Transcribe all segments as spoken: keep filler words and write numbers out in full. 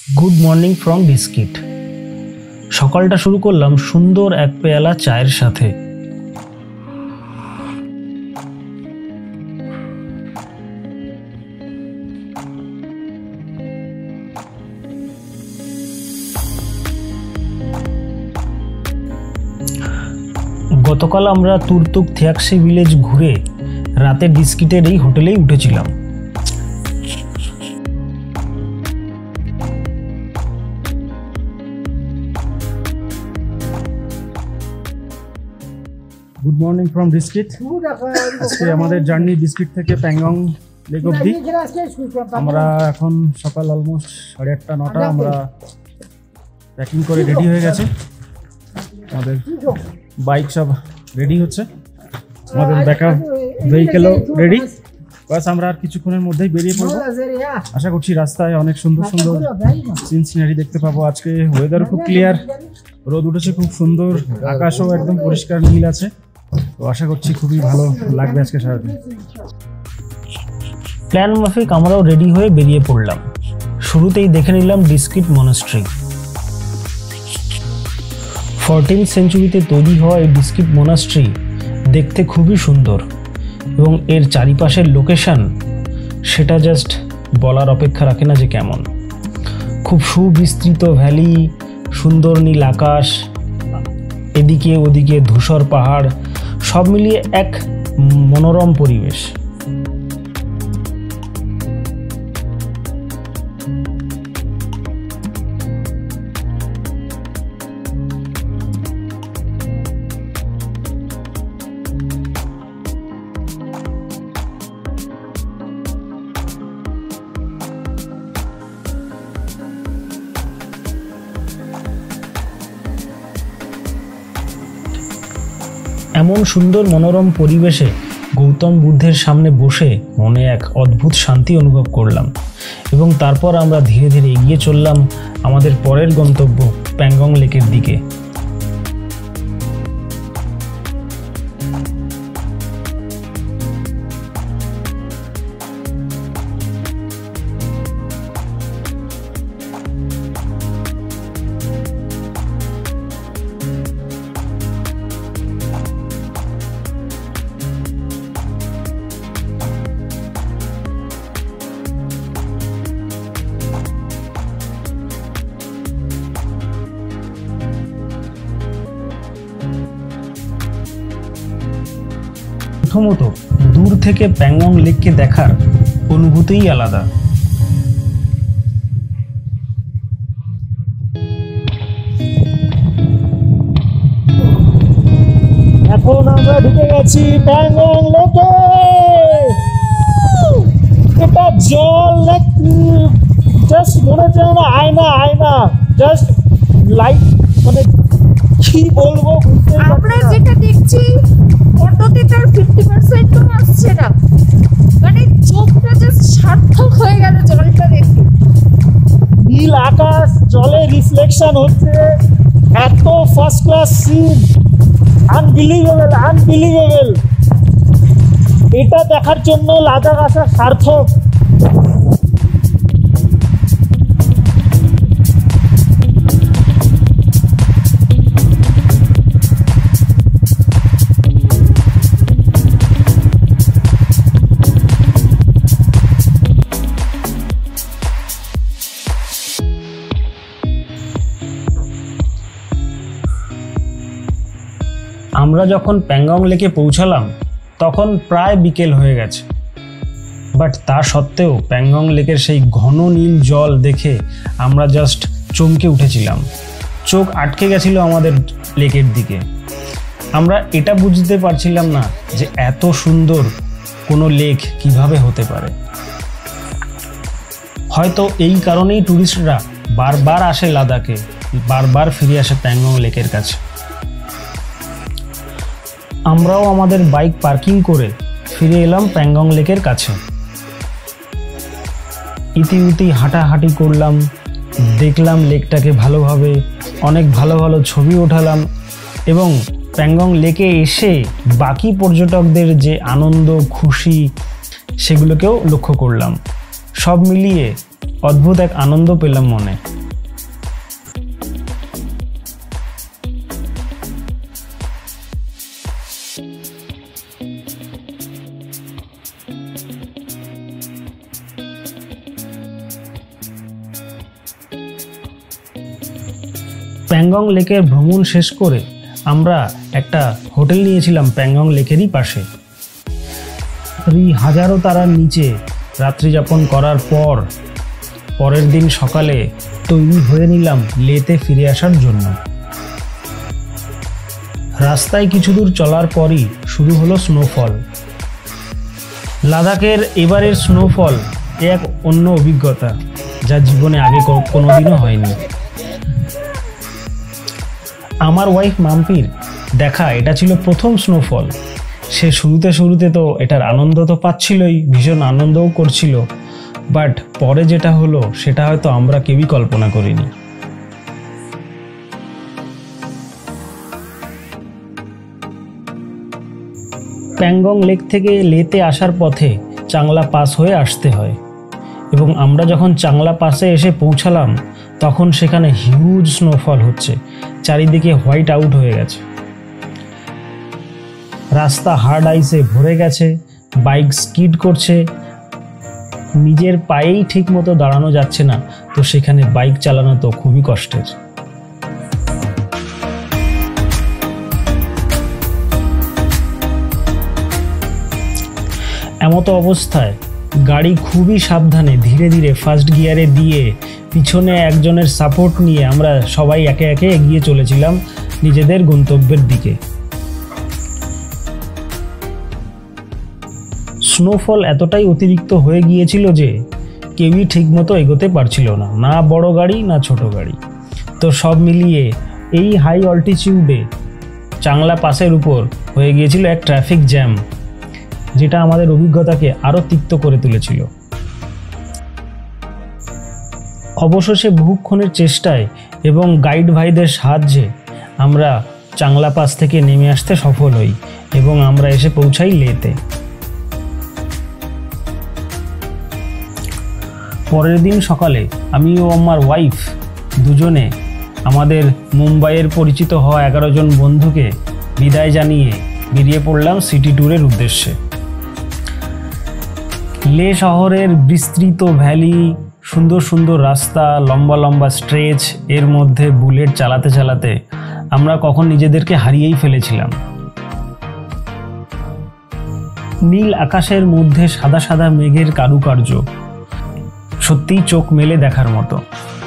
Good morning from biscuit. সকালটা শুরু করলাম সুন্দর এক পেয়ালা চায়ের সাথে। গতকাল আমরা তুরতুক থিয়াক্সি ভিলেজ ঘুরে রাতে বিস্কিটের এই হোটেলেই উঠেছিলাম। Good morning from biscuit. আজকে আমাদের জার্নি বিস্কিট থেকে প্যাংগং লেক অবধি। আমরা এখন সকাল অলমোস্ট সাড়ে আটটা নটা আমরা প্যাকিং করে রেডি হয়ে গেছে। আমাদের বাইক সব রেডি হচ্ছে, আমাদের ব্যাকআপ ভেহিকেলও রেডি। বাস আমরা আর কিছুক্ষণের মধ্যেই বেরিয়ে পড়বো। আশা করছি রাস্তায় অনেক সুন্দর সুন্দর সিন সিনারি দেখতে পাবো। আজকে ওয়েদার খুব ক্লিয়ার, রোদ উঠেছে খুব সুন্দর, আকাশও একদম পরিষ্কার নীল আছে। তো আশা করছি খুবই ভালো লাগবে আজকে সারাদিন। প্ল্যান মাফিক আমরাও রেডি হয়ে বেরিয়ে পড়লাম। শুরুতেই দেখে নিলাম বিস্কিট মনাস্ট্রি। ফোরটিন্থ সেঞ্চুরিতে তৈরি হওয়া এই বিস্কিট মনাস্ট্রি দেখতে খুবই সুন্দর এবং এর চারিপাশের লোকেশন সেটা জাস্ট বলার অপেক্ষা রাখে না যে কেমন। খুব সুবিস্তৃত ভ্যালি, সুন্দর নীল আকাশ, এদিকে ওদিকে ধূসর পাহাড়, সব মিলিয়ে এক মনোরম পরিবেশ। এমন সুন্দর মনোরম পরিবেশে গৌতম বুদ্ধের সামনে বসে মনে এক অদ্ভুত শান্তি অনুভব করলাম এবং তারপর আমরা ধীরে ধীরে এগিয়ে চললাম আমাদের পরের গন্তব্য প্যাংগং লেকের দিকে। প্রথমত দূর থেকে প্যাংগং লেককে দেখার অনুভূতিই আলাদা। এখন আমরা ঢুকে গেছি প্যাংগং লেকে। এটা জল জাস্ট মনে হচ্ছে না আয়না আয়না জাস্ট লাইট, মানে কি বলবো, আমরা যেটা দেখছি ফটোতে তার ফিফটি পার্সেন্ট তো আসছে না, মানে চোখটা জাস্ট সার্থক হয়ে গেল জলটা দেখে। নীল আকাশ, জলে রিফ্লেকশন হচ্ছে, এত first class scene, unbelievable unbelievable. এটা দেখার জন্য লাদাখ আসা সার্থক। আমরা যখন প্যাংগং লেকে পৌঁছালাম তখন প্রায় বিকেল হয়ে গেছে, বাট তা সত্ত্বেও প্যাংগং লেকের সেই ঘন নীল জল দেখে আমরা জাস্ট চমকে উঠেছিলাম। চোখ আটকে গেছিল আমাদের লেকের দিকে। আমরা এটা বুঝতে পারছিলাম না যে এত সুন্দর কোনো লেক কিভাবে হতে পারে। হয়তো এই কারণেই টুরিস্টরা বারবার আসে লাদাখে, বারবার ফিরে আসে প্যাংগং লেকের কাছে। আমরাও আমাদের বাইক পার্কিং করে ফিরে এলাম প্যাংগং লেকের কাছে। ইতিউতি হাঁটাহাঁটি করলাম, দেখলাম লেকটাকে ভালোভাবে, অনেক ভালো ভালো ছবি ওঠালাম এবং প্যাংগং লেকে এসে বাকি পর্যটকদের যে আনন্দ খুশি সেগুলোকেও লক্ষ্য করলাম। সব মিলিয়ে অদ্ভুত এক আনন্দ পেলাম মনে। প্যাংগং লেকের ভ্রমণ শেষ করে আমরা একটা হোটেল নিয়েছিলাম প্যাংগং লেকেরই পাশে। হাজারো তারার নিচে রাত্রি যাপন করার পর পরের দিন সকালে তৈরি হয়ে নিলাম লেতে ফিরে আসার জন্য। রাস্তায় কিছু দূর চলার পরই শুরু হলো স্নোফল। লাদাখের এবারের স্নোফল এক অন্য অভিজ্ঞতা, যা জীবনে আগে কোনোদিনও হয়নি। আমার ওয়াইফ মাম্পির দেখা এটা ছিল প্রথম স্নোফল। সে শুরুতে শুরুতে তো এটার আনন্দ তো পাচ্ছিলই, ভীষণ আনন্দও করছিল, বাট পরে যেটা হলো সেটা হয়তো আমরা কেউই কল্পনা করিনি। প্যাংগং লেক থেকে লেতে আসার পথে চাংলা পাস হয়ে আসতে হয়, এবং আমরা যখন চাংলা পাসে এসে পৌঁছালাম তখন সেখানে হিউজ স্নোফল হচ্ছে, চারিদিকে হোয়াইট আউট হয়ে গেছে। রাস্তা হার্ড আইসে ভরে গেছে, বাইক স্কিড করছে, নিজের পায়েই ঠিক মতো দাঁড়ানো যাচ্ছে না, তো সেখানে বাইক চালানো তো খুবই কষ্টের। এমতো অবস্থায় গাড়ি খুবই সাবধানে ধীরে ধীরে ফার্স্ট গিয়ারে দিয়ে পিছনে একজনের সাপোর্ট নিয়ে আমরা সবাই একে একে এগিয়ে চলেছিলাম নিজেদের গন্তব্যের দিকে। স্নোফল এতটাই অতিরিক্ত হয়ে গিয়েছিল যে কেউই ঠিকমতো এগোতে পারছিল না, না বড় গাড়ি না ছোট গাড়ি। তো সব মিলিয়ে এই হাই অল্টিটিউডে চাংলা পাসের উপর হয়ে গিয়েছিল এক ট্রাফিক জ্যাম, যেটা আমাদের অভিজ্ঞতাকে আরও তিক্ত করে তুলেছিল। অবশেষে বহুক্ষণের চেষ্টায় এবং গাইড ভাইদের সাহায্যে আমরা চাংলা পাস থেকে নেমে আসতে সফল হই এবং আমরা এসে পৌঁছাই লেতে। পরের দিন সকালে আমি ও আমার ওয়াইফ দুজনে আমাদের মুম্বাইয়ের পরিচিত হওয়া এগারো জন বন্ধুকে বিদায় জানিয়ে বেরিয়ে পড়লাম সিটি ট্যুরের উদ্দেশ্যে। লে শহরের বিস্তৃত ভ্যালি, সুন্দর সুন্দর রাস্তা, লম্বা লম্বা স্ট্রেচ, এর মধ্যে বুলেট চালাতে চালাতে আমরা কখন নিজেদেরকে হারিয়েই ফেলেছিলাম। নীল আকাশের মধ্যে সাদা সাদা মেঘের কারুকার্য সত্যিই চোখ মেলে দেখার মতো।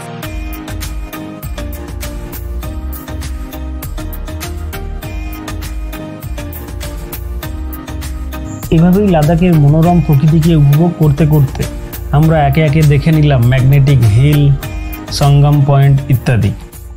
এভাবেই লাদাখের মনোরম প্রকৃতিকে উপভোগ করতে করতে আমরা একে একে দেখে নিলাম ম্যাগনেটিক হিল, সঙ্গম পয়েন্ট ইত্যাদি।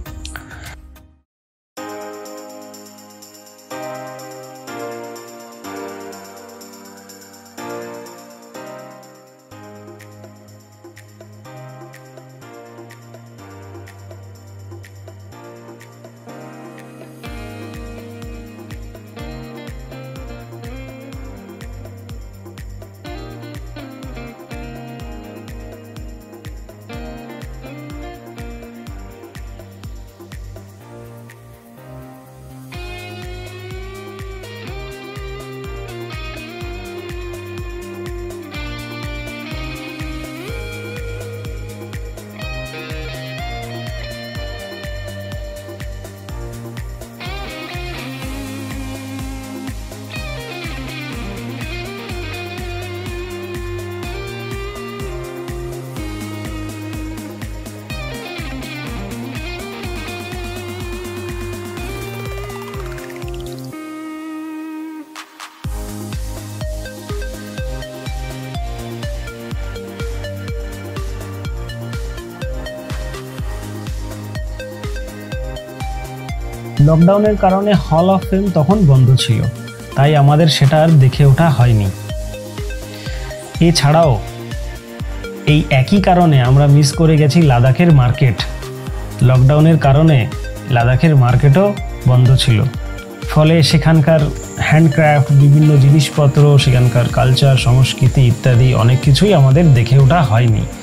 লকডাউনের কারণে হল অফ ফেম তখন বন্ধ ছিল, তাই আমাদের সেটা আর দেখে ওঠা হয়নি। এছাড়াও এই একই কারণে আমরা মিস করে গেছি লাদাখের মার্কেট। লকডাউনের কারণে লাদাখের মার্কেটও বন্ধ ছিল, ফলে সেখানকার হ্যান্ডক্রাফট, বিভিন্ন জিনিসপত্র, সেখানকার কালচার, সংস্কৃতি ইত্যাদি অনেক কিছুই আমাদের দেখে ওঠা হয়নি।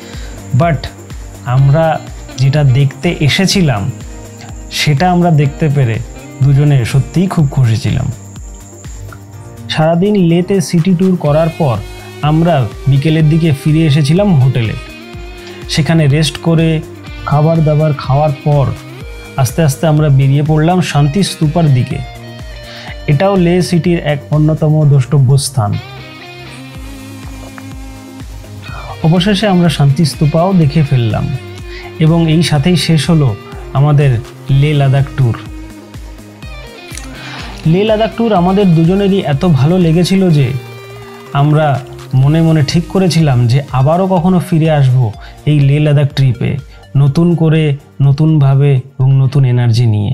বাট আমরা যেটা দেখতে এসেছিলাম সেটা আমরা দেখতে পেরে দুজনে সত্যিই খুব খুশি ছিলাম। সারাদিন লেতে সিটি ট্যুর করার পর আমরা বিকেলের দিকে ফিরে এসেছিলাম হোটেলে। সেখানে রেস্ট করে খাবার দাবার খাওয়ার পর আস্তে আস্তে আমরা বেরিয়ে পড়লাম শান্তি স্তূপার দিকে। এটাও লে সিটির এক অন্যতম দ্রষ্টব্য স্থান। অবশেষে আমরা শান্তি স্তূপাও দেখে ফেললাম এবং এই সাথেই শেষ হলো আমাদের লে লাদাখ ট্যুর। লে লাদাখ ট্যুর আমাদের দুজনেরই এত ভালো লেগেছিল যে আমরা মনে মনে ঠিক করেছিলাম যে আবারও কখনো ফিরে আসব এই লে লাদাখ ট্রিপে, নতুন করে, নতুনভাবে এবং নতুন এনার্জি নিয়ে।